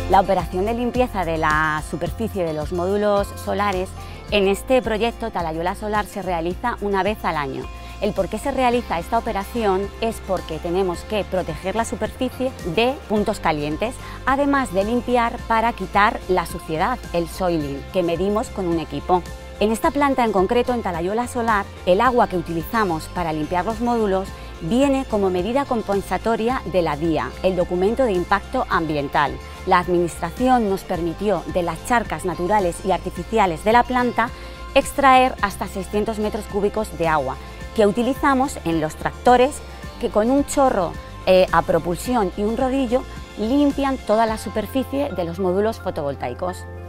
La operación de limpieza de la superficie de los módulos solares en este proyecto Talayuela Solar se realiza una vez al año. El por qué se realiza esta operación es porque tenemos que proteger la superficie de puntos calientes, además de limpiar para quitar la suciedad, el soiling, que medimos con un equipo. En esta planta en concreto, en Talayuela Solar, el agua que utilizamos para limpiar los módulos viene como medida compensatoria de la DIA, el Documento de Impacto Ambiental. La Administración nos permitió de las charcas naturales y artificiales de la planta extraer hasta 600 metros cúbicos de agua, que utilizamos en los tractores que con un chorro a propulsión y un rodillo limpian toda la superficie de los módulos fotovoltaicos.